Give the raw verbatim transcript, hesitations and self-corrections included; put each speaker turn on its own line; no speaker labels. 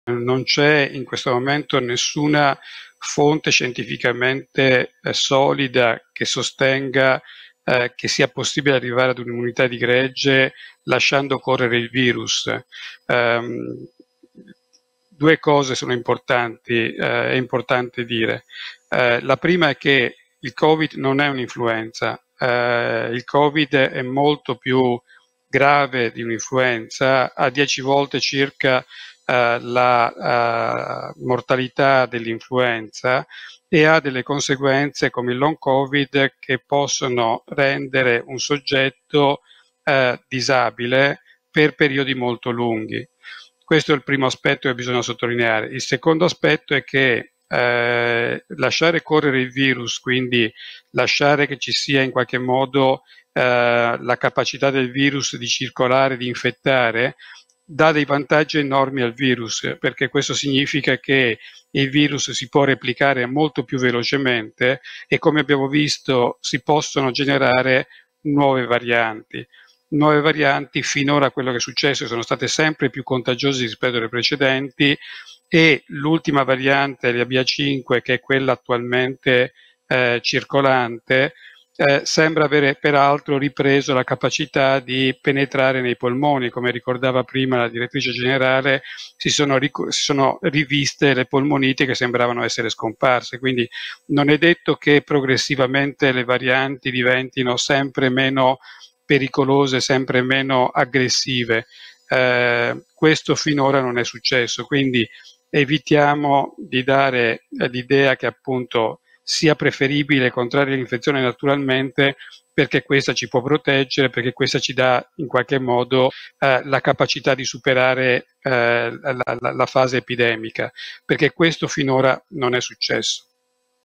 non c'è in questo momento nessuna fonte scientificamente eh, solida che sostenga eh, che sia possibile arrivare ad un'immunità di gregge lasciando correre il virus. Um, due cose sono importanti, eh, è importante dire. Eh, la prima è che il Covid non è un'influenza, eh, il Covid è molto più grave di un'influenza, ha dieci volte circa eh, la uh, mortalità dell'influenza e ha delle conseguenze come il long Covid che possono rendere un soggetto eh, disabile per periodi molto lunghi. Questo è il primo aspetto che bisogna sottolineare. Il secondo aspetto è che eh, lasciare correre il virus, quindi lasciare che ci sia in qualche modo eh, la capacità del virus di circolare, di infettare, dà dei vantaggi enormi al virus, perché questo significa che il virus si può replicare molto più velocemente e, come abbiamo visto, si possono generare nuove varianti. Nuove varianti, finora quello che è successo sono state sempre più contagiose rispetto alle precedenti, e l'ultima variante, la B A cinque, che è quella attualmente eh, circolante, eh, sembra avere peraltro ripreso la capacità di penetrare nei polmoni. Come ricordava prima la direttrice generale, si sono, ric- si sono riviste le polmoniti che sembravano essere scomparse, quindi non è detto che progressivamente le varianti diventino sempre meno pericolose, sempre meno aggressive. Eh, questo finora non è successo, quindi evitiamo di dare l'idea che appunto sia preferibile contrarre l'infezione naturalmente, perché questa ci può proteggere, perché questa ci dà in qualche modo eh, la capacità di superare eh, la, la, la fase epidemica, perché questo finora non è successo.